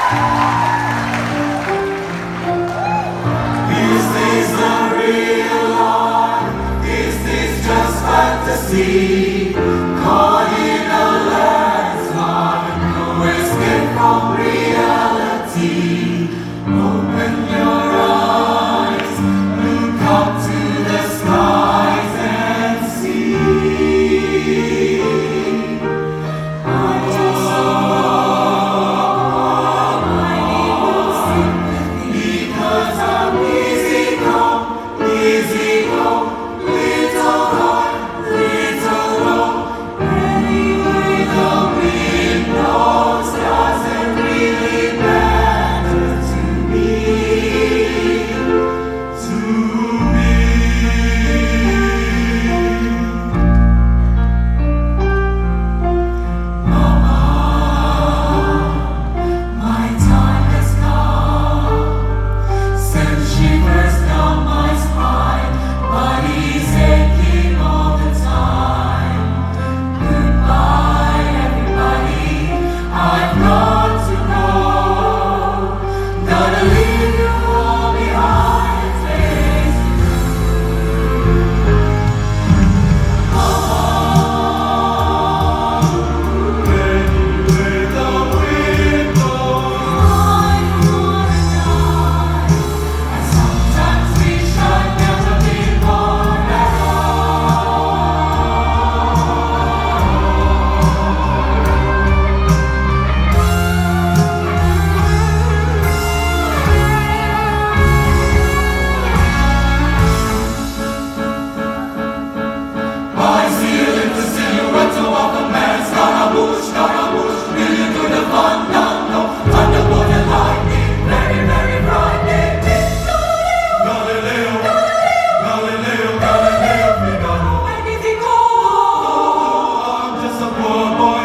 Is this the real life? Is this just fantasy? Caught in a landslide, no escape from reality. Open your eyes, look up to the skies and see. Because I'm easy come, little high, little low. Anyway the wind blows doesn't really matter to me. Mama, my time has come. Send shivers down my spine, body's aching all the time. Goodbye, everybody, I've got to go. Gotta leave you all behind and face you. Anyway the wind blows, I don't wanna die. And sometimes wish I'd never been born at I see you in the silhouette of a man. Scaramouche, million to the fun down low. Thunderbolt and lightning, very, very frightening. Galileo, Galileo, Figaro. I'm just a poor boy